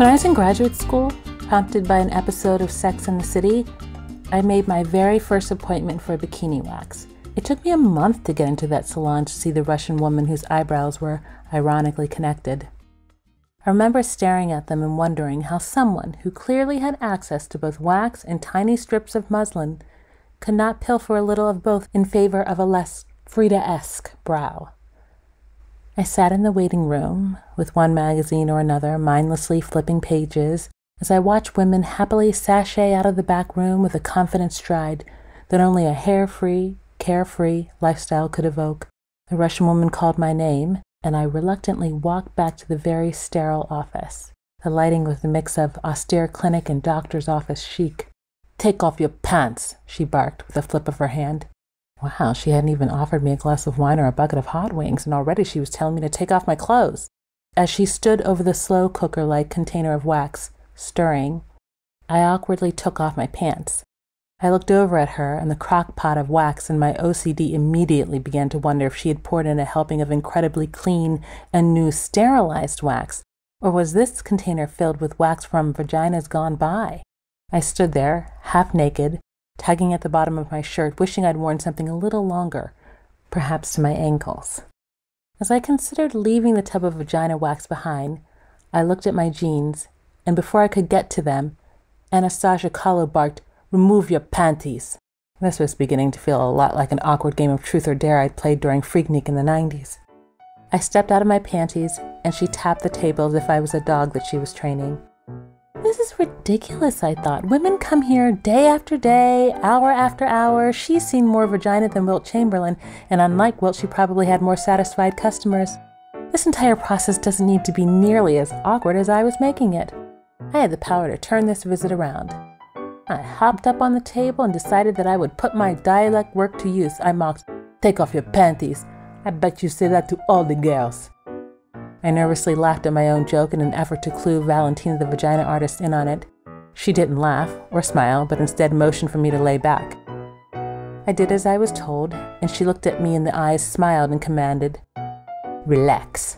When I was in graduate school, prompted by an episode of Sex and the City, I made my very first appointment for a bikini wax. It took me a month to get into that salon to see the Russian woman whose eyebrows were ironically connected. I remember staring at them and wondering how someone who clearly had access to both wax and tiny strips of muslin could not pilfer a little of both in favor of a less Frida-esque brow. I sat in the waiting room, with one magazine or another mindlessly flipping pages, as I watched women happily sashay out of the back room with a confident stride that only a hair-free, carefree lifestyle could evoke. The Russian woman called my name, and I reluctantly walked back to the very sterile office. The lighting was a mix of austere clinic and doctor's office chic. "Take off your pants," she barked with a flip of her hand. Wow, she hadn't even offered me a glass of wine or a bucket of hot wings, and already she was telling me to take off my clothes. As she stood over the slow cooker-like container of wax, stirring, I awkwardly took off my pants. I looked over at her and the crock pot of wax, and my OCD immediately began to wonder if she had poured in a helping of incredibly clean and new sterilized wax, or was this container filled with wax from vaginas gone by? I stood there, half naked, tugging at the bottom of my shirt, wishing I'd worn something a little longer, perhaps to my ankles. As I considered leaving the tub of vagina wax behind, I looked at my jeans, and before I could get to them, Anastasia Kahlo barked, "Remove your panties." This was beginning to feel a lot like an awkward game of truth or dare I'd played during Freaknik in the 90s. I stepped out of my panties, and she tapped the table as if I was a dog that she was training. This is ridiculous, I thought. Women come here day after day, hour after hour. She's seen more vagina than Wilt Chamberlain, and unlike Wilt, she probably had more satisfied customers. This entire process doesn't need to be nearly as awkward as I was making it. I had the power to turn this visit around. I hopped up on the table and decided that I would put my dialect work to use. I mocked, "Take off your panties. I bet you say that to all the girls." I nervously laughed at my own joke in an effort to clue Valentina the vagina artist in on it. She didn't laugh or smile, but instead motioned for me to lay back. I did as I was told, and she looked at me in the eyes, smiled, and commanded, "Relax."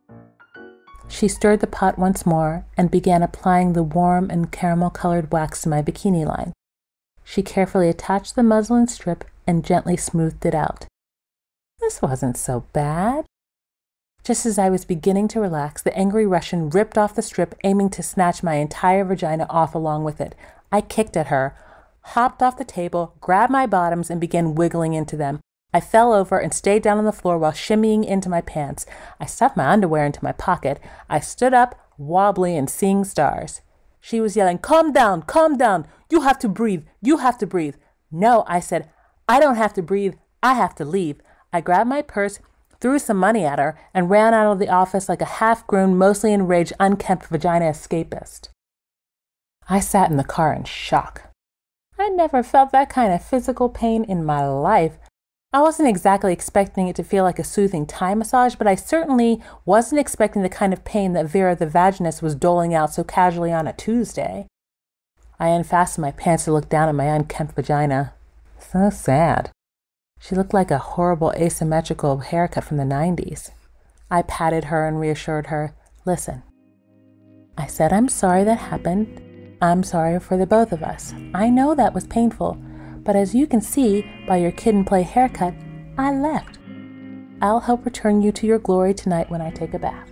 She stirred the pot once more and began applying the warm and caramel-colored wax to my bikini line. She carefully attached the muslin strip and gently smoothed it out. This wasn't so bad. Just as I was beginning to relax, the angry Russian ripped off the strip, aiming to snatch my entire vagina off along with it. I kicked at her, hopped off the table, grabbed my bottoms, and began wiggling into them. I fell over and stayed down on the floor while shimmying into my pants. I stuffed my underwear into my pocket. I stood up, wobbly and seeing stars. She was yelling, calm down, you have to breathe, you have to breathe." "No," I said, "I don't have to breathe, I have to leave." I grabbed my purse, threw some money at her, and ran out of the office like a half-grown, mostly enraged, unkempt vagina escapist. I sat in the car in shock. I'd never felt that kind of physical pain in my life. I wasn't exactly expecting it to feel like a soothing Thai massage, but I certainly wasn't expecting the kind of pain that Vera the vaginist was doling out so casually on a Tuesday. I unfastened my pants to look down at my unkempt vagina. So sad. She looked like a horrible asymmetrical haircut from the 90s. I patted her and reassured her, "Listen, I said I'm sorry that happened. I'm sorry for the both of us. I know that was painful, but as you can see by your kid and play haircut, I left. I'll help return you to your glory tonight when I take a bath."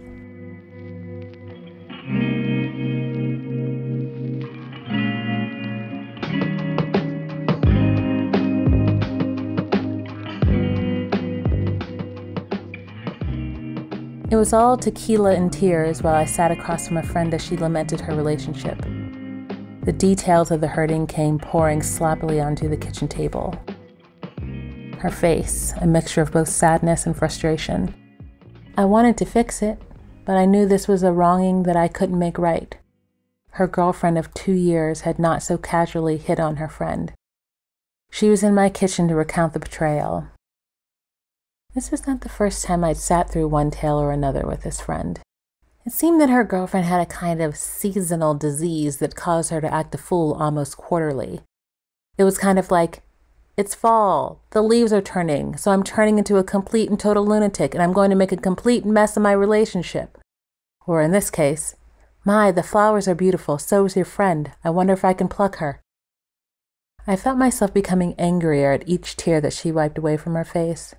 It was all tequila and tears while I sat across from a friend as she lamented her relationship. The details of the hurting came pouring sloppily onto the kitchen table. Her face, a mixture of both sadness and frustration. I wanted to fix it, but I knew this was a wronging that I couldn't make right. Her girlfriend of 2 years had not so casually hit on her friend. She was in my kitchen to recount the betrayal. This was not the first time I'd sat through one tale or another with this friend. It seemed that her girlfriend had a kind of seasonal disease that caused her to act a fool almost quarterly. It was kind of like, it's fall, the leaves are turning, so I'm turning into a complete and total lunatic, and I'm going to make a complete mess of my relationship. Or in this case, My, the flowers are beautiful. So is your friend. I wonder if I can pluck her. I felt myself becoming angrier at each tear that she wiped away from her face.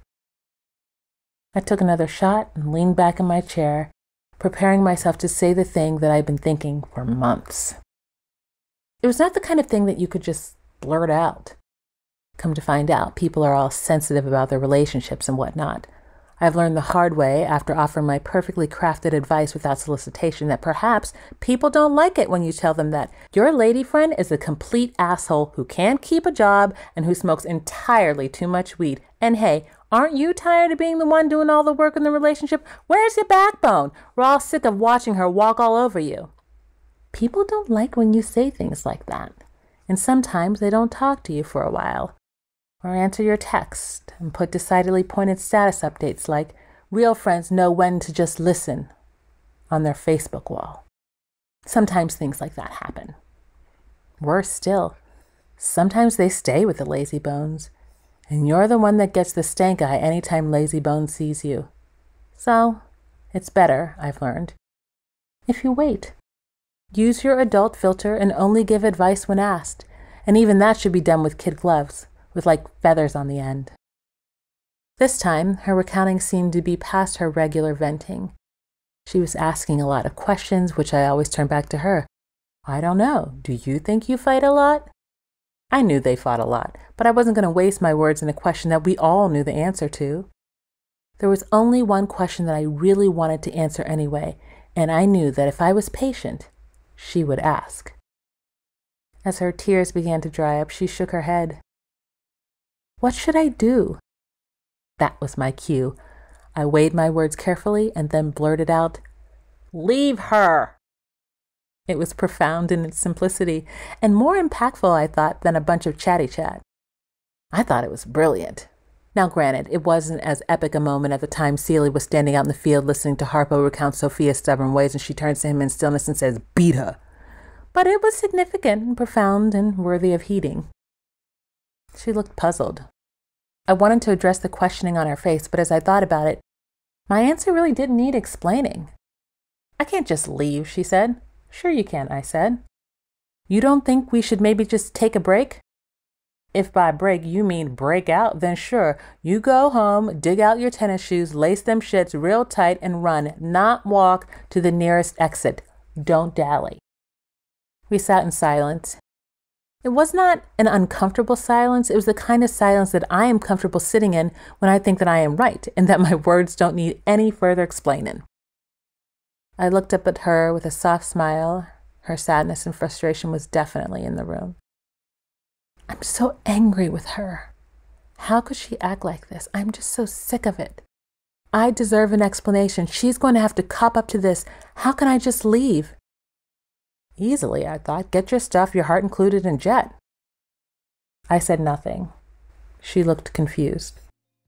I took another shot and leaned back in my chair, preparing myself to say the thing that I'd been thinking for months. It was not the kind of thing that you could just blurt out. Come to find out, people are all sensitive about their relationships and whatnot. I've learned the hard way after offering my perfectly crafted advice without solicitation that perhaps people don't like it when you tell them that your lady friend is a complete asshole who can't keep a job and who smokes entirely too much weed. And hey, aren't you tired of being the one doing all the work in the relationship? Where's your backbone? We're all sick of watching her walk all over you. People don't like when you say things like that. And sometimes they don't talk to you for a while, or answer your text and put decidedly pointed status updates like real friends know when to just listen on their Facebook wall. Sometimes things like that happen. Worse still, sometimes they stay with the lazy bones, and you're the one that gets the stank eye anytime lazy bones sees you. So, it's better, I've learned, if you wait. Use your adult filter and only give advice when asked, and even that should be done with kid gloves, with like feathers on the end. This time, her recounting seemed to be past her regular venting. She was asking a lot of questions, which I always turn back to her. I don't know. Do you think you fight a lot? I knew they fought a lot, but I wasn't going to waste my words in a question that we all knew the answer to. There was only one question that I really wanted to answer anyway, and I knew that if I was patient, she would ask. As her tears began to dry up, she shook her head. What should I do? That was my cue. I weighed my words carefully and then blurted out, "Leave her!" It was profound in its simplicity and more impactful, I thought, than a bunch of chatty chat. I thought it was brilliant. Now, granted, it wasn't as epic a moment at the time Celie was standing out in the field listening to Harpo recount Sophia's stubborn ways and she turns to him in stillness and says, "Beat her." But it was significant and profound and worthy of heeding. She looked puzzled. I wanted to address the questioning on her face, but as I thought about it, my answer really didn't need explaining. "I can't just leave," she said. "Sure you can," I said. "You don't think we should maybe just take a break?" "If by break you mean break out, then sure. You go home, dig out your tennis shoes, lace them shits real tight and run, not walk to the nearest exit. Don't dally." We sat in silence. It was not an uncomfortable silence. It was the kind of silence that I am comfortable sitting in when I think that I am right and that my words don't need any further explaining. I looked up at her with a soft smile. Her sadness and frustration was definitely in the room. I'm so angry with her. How could she act like this? I'm just so sick of it. I deserve an explanation. She's going to have to cop up to this. How can I just leave? Easily, I thought. Get your stuff, your heart included, and jet. I said nothing. She looked confused.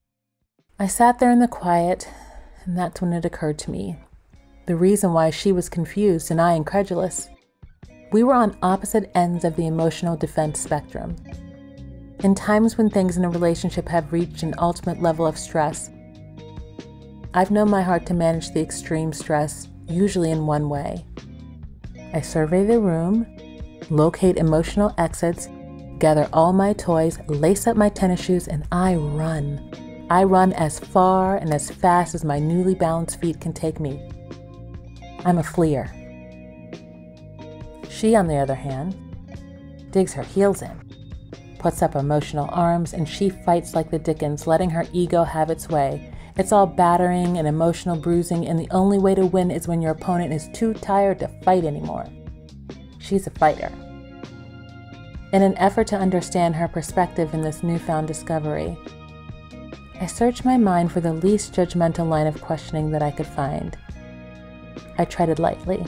I sat there in the quiet, and that's when it occurred to me. The reason why she was confused and I incredulous. We were on opposite ends of the emotional defense spectrum. In times when things in a relationship have reached an ultimate level of stress, I've known my heart to manage the extreme stress, usually in one way. I survey the room, locate emotional exits, gather all my toys, lace up my tennis shoes, and I run. I run as far and as fast as my newly balanced feet can take me. I'm a fleer. She, on the other hand, digs her heels in, puts up emotional arms, and she fights like the Dickens, letting her ego have its way. It's all battering and emotional bruising, and the only way to win is when your opponent is too tired to fight anymore. She's a fighter. In an effort to understand her perspective in this newfound discovery, I searched my mind for the least judgmental line of questioning that I could find. I treaded lightly.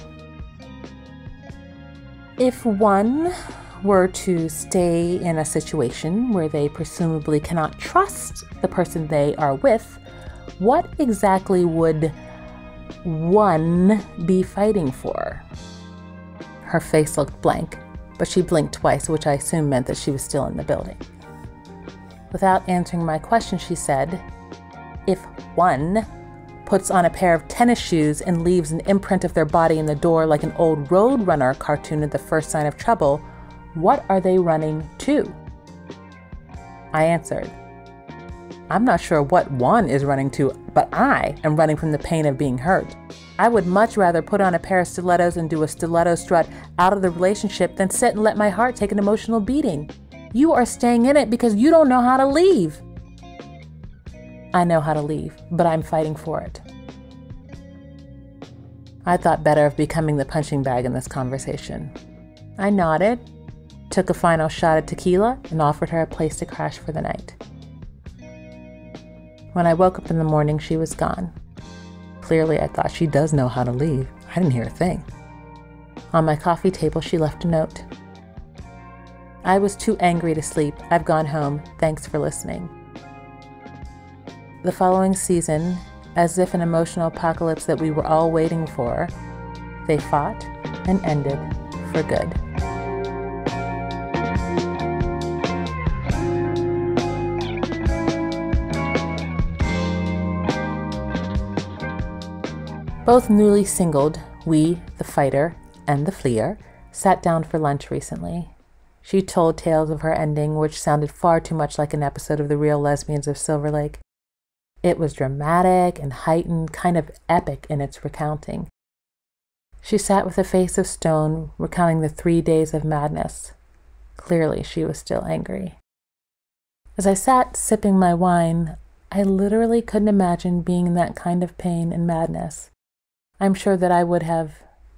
If one were to stay in a situation where they presumably cannot trust the person they are with, what exactly would one be fighting for? Her face looked blank, but she blinked twice, which I assumed meant that she was still in the building. Without answering my question, she said, "If one puts on a pair of tennis shoes and leaves an imprint of their body in the door like an old Roadrunner cartoon at the first sign of trouble, what are they running to? I answered, I'm not sure what one is running to, but I am running from the pain of being hurt. I would much rather put on a pair of stilettos and do a stiletto strut out of the relationship than sit and let my heart take an emotional beating. You are staying in it because you don't know how to leave. I know how to leave, but I'm fighting for it. I thought better of becoming the punching bag in this conversation. I nodded, took a final shot at tequila, and offered her a place to crash for the night. When I woke up in the morning, she was gone. Clearly, I thought she does know how to leave. I didn't hear a thing. On my coffee table, she left a note. I was too angry to sleep. I've gone home. Thanks for listening. The following season, as if an emotional apocalypse that we were all waiting for, they fought and ended for good. Both newly singled, we, the fighter, and the fleer, sat down for lunch recently. She told tales of her ending, which sounded far too much like an episode of The Real Lesbians of Silver Lake. It was dramatic and heightened, kind of epic in its recounting. She sat with a face of stone, recounting the 3 days of madness. Clearly, she was still angry. As I sat sipping my wine, I literally couldn't imagine being in that kind of pain and madness. I'm sure that I would have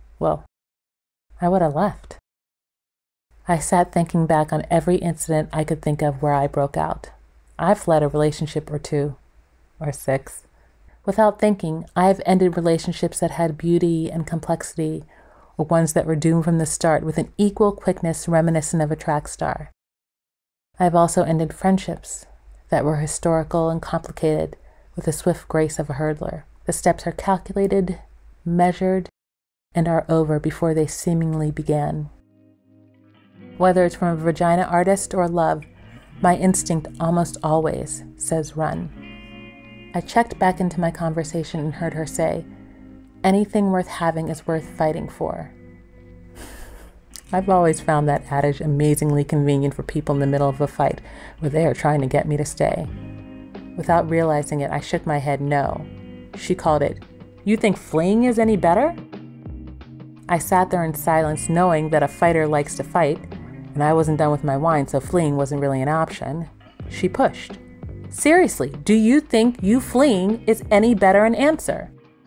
left. I sat thinking back on every incident I could think of where I broke out. I've fled a relationship or 2, or 6. Without thinking, I've ended relationships that had beauty and complexity, or ones that were doomed from the start with an equal quickness reminiscent of a track star. I've also ended friendships that were historical and complicated with the swift grace of a hurdler. The steps are calculated, measured, and are over before they seemingly began. Whether it's from a vagina artist or love, my instinct almost always says run. I checked back into my conversation and heard her say, anything worth having is worth fighting for. I've always found that adage amazingly convenient for people in the middle of a fight where they are trying to get me to stay. Without realizing it, I shook my head no. She called it, you think fleeing is any better? I sat there in silence, knowing that a fighter likes to fight, and I wasn't done with my wine, so fleeing wasn't really an option. She pushed. Seriously, do you think you fleeing is any better an answer?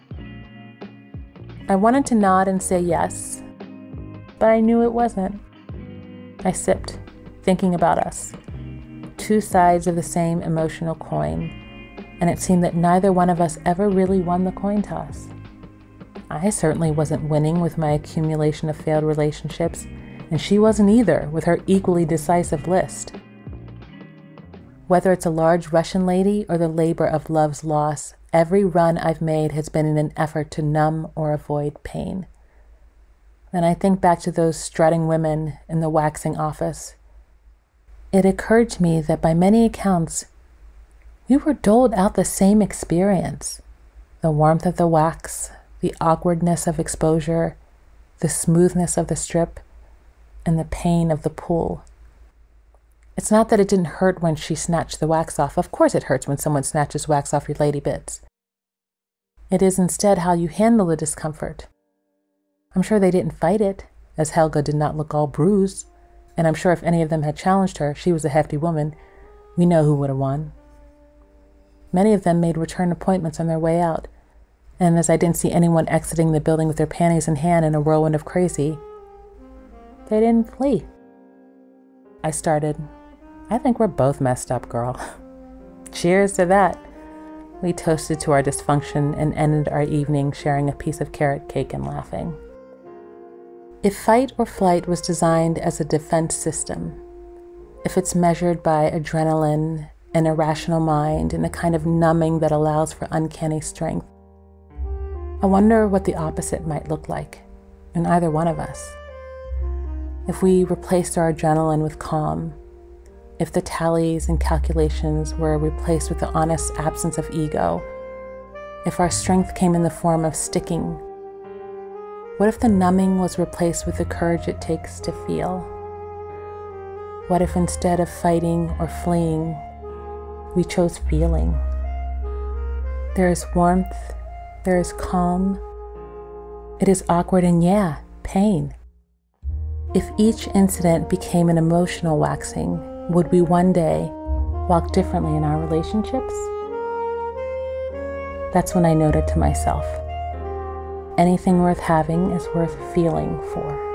I wanted to nod and say yes, but I knew it wasn't. I sipped, thinking about us. 2 sides of the same emotional coin, and it seemed that neither one of us ever really won the coin toss. I certainly wasn't winning with my accumulation of failed relationships, and she wasn't either with her equally decisive list. Whether it's a large Russian lady or the labor of love's loss, every run I've made has been in an effort to numb or avoid pain. When I think back to those strutting women in the waxing office, it occurred to me that by many accounts, we were doled out the same experience. The warmth of the wax, the awkwardness of exposure, the smoothness of the strip, and the pain of the pull. It's not that it didn't hurt when she snatched the wax off. Of course it hurts when someone snatches wax off your lady bits. It is instead how you handle the discomfort. I'm sure they didn't fight it, as Helga did not look all bruised, and I'm sure if any of them had challenged her, she was a hefty woman, we know who would have won. Many of them made return appointments on their way out, and as I didn't see anyone exiting the building with their panties in hand in a whirlwind of crazy, they didn't flee. I started, I think we're both messed up, girl. Cheers to that. We toasted to our dysfunction and ended our evening sharing a piece of carrot cake and laughing. If fight or flight was designed as a defense system, if it's measured by adrenaline, an irrational mind, and a kind of numbing that allows for uncanny strength, I wonder what the opposite might look like in either one of us. If we replaced our adrenaline with calm, if the tallies and calculations were replaced with the honest absence of ego, if our strength came in the form of sticking? What if the numbing was replaced with the courage it takes to feel? What if instead of fighting or fleeing, we chose feeling? There is warmth, there is calm. It is awkward and pain. If each incident became an emotional waxing, would we one day walk differently in our relationships? That's when I noted to myself, anything worth having is worth feeling for.